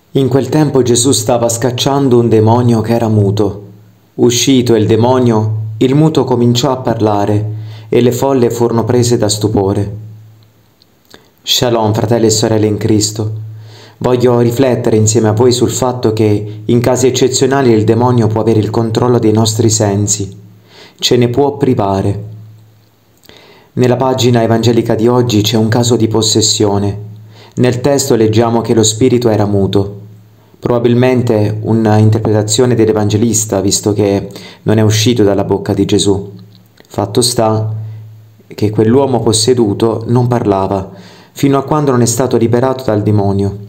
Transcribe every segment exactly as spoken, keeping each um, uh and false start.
In quel tempo Gesù stava scacciando un demonio che era muto. Uscito il demonio, il muto cominciò a parlare e le folle furono prese da stupore. Shalom, fratelli e sorelle in Cristo. Voglio riflettere insieme a voi sul fatto che in casi eccezionali il demonio può avere il controllo dei nostri sensi, ce ne può privare. Nella pagina evangelica di oggi c'è un caso di possessione. Nel testo leggiamo che lo spirito era muto. Probabilmente una interpretazione dell'Evangelista, visto che non è uscito dalla bocca di Gesù. Fatto sta che quell'uomo posseduto non parlava, fino a quando non è stato liberato dal demonio.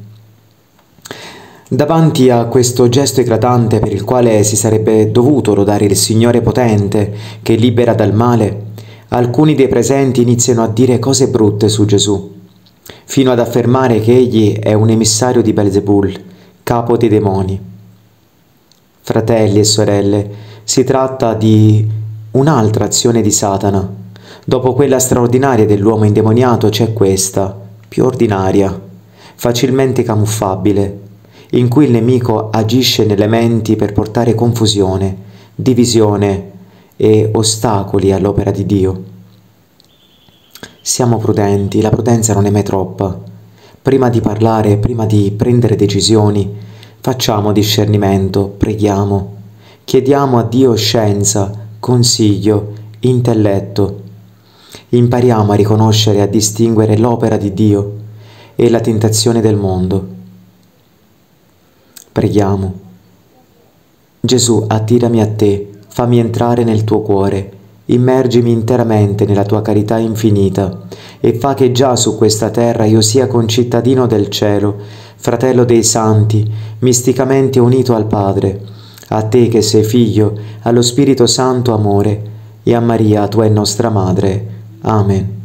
Davanti a questo gesto eclatante per il quale si sarebbe dovuto lodare il Signore potente che libera dal male, alcuni dei presenti iniziano a dire cose brutte su Gesù, fino ad affermare che egli è un emissario di Belzebul, capo dei demoni. Fratelli e sorelle, si tratta di un'altra azione di Satana. Dopo quella straordinaria dell'uomo indemoniato c'è questa, più ordinaria, facilmente camuffabile, in cui il nemico agisce nelle menti per portare confusione, divisione e ostacoli all'opera di Dio. Siamo prudenti, la prudenza non è mai troppa. Prima di parlare, prima di prendere decisioni, facciamo discernimento, preghiamo, chiediamo a Dio scienza, consiglio, intelletto. Impariamo a riconoscere e a distinguere l'opera di Dio e la tentazione del mondo. Preghiamo. Gesù, attirami a te, fammi entrare nel tuo cuore, immergimi interamente nella tua carità infinita e fa che già su questa terra io sia concittadino del cielo, fratello dei santi, misticamente unito al Padre, a te che sei Figlio, allo Spirito Santo amore, e a Maria, tua e nostra Madre. Amen.